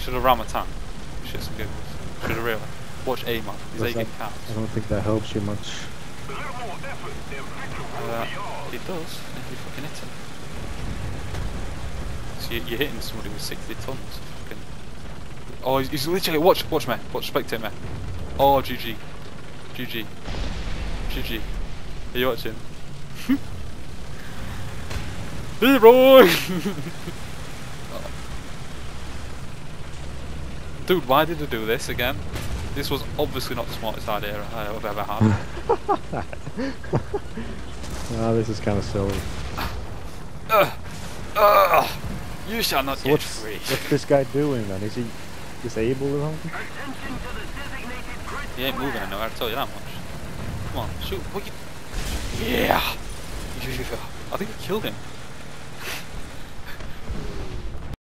Should have ram a tank. Shit some giggles. Should have really. Watch A-man. He's A counts. I don't think that helps you much. It does, if you fucking hit him. So you're hitting somebody with 60 tons. Fucking... Oh, he's literally... Watch me. Spectate me. Oh, GG. GG. GG. Are you watching? Leroy! Dude, why did I do this again? This was obviously not the smartest idea I've ever had. Oh, this is kind of silly. You shall not So get free. what's this guy doing then? Is he disabled or something? He ain't moving anywhere, I'll tell you that much. Come on, shoot. What you... Yeah! I think I killed him.